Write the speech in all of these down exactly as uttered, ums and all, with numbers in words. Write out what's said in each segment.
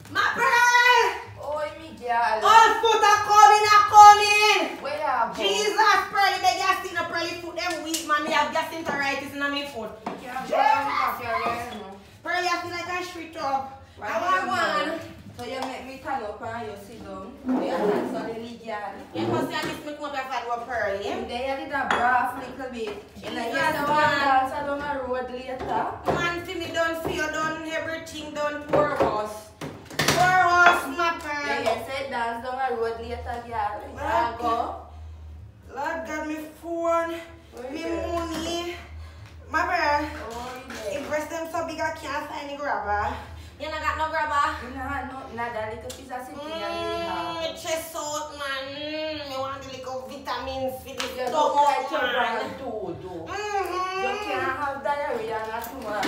My pearl! Oh, me girl. All foot are coming, are coming! Where you go? Jesus, pearly, beg you see no pearly foot, them weak, man. Me have gastroenteritis in my foot. Jesus! Pearly, I feel like I shriek up. Right, I want one. So you make me stand up and you sit down. You dance on the girl. You must say this make me come up with pearly. And then you did a braff little bit. And then you Jesus, say, man. dance along a road later. Man, see me done, see you done, everything done, poor house. Poor house, my pearl. Yeah, you say dance down a road later, girl. You go. Lord God, me phone, me money. My pearl, Oh, if breast them so big I can't find the grabber. You not got no grabber? You know, no, not that little piece of sitting Mmm, and me chest out, man. Mmm, me want the little vitamins for the you stomach, look like your man. brand too, though. You Mm-hmm. can't have diarrhea not tomorrow.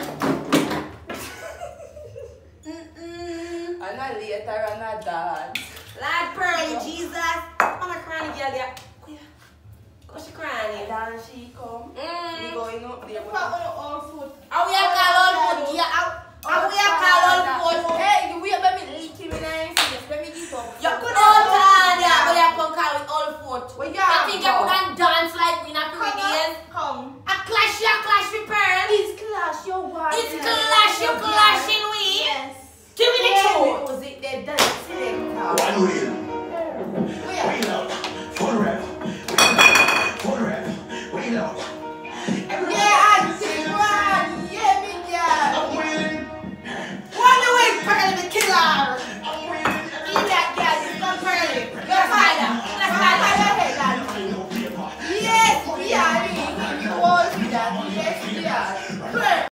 Mm-mm. And not later and not dance. Lord Pearly, Jesus. I'm a crying girl there. Go she crying. And then she come. Mm. We going up there. Put on your own foot. Oh, yeah, call on foot. Yeah, out.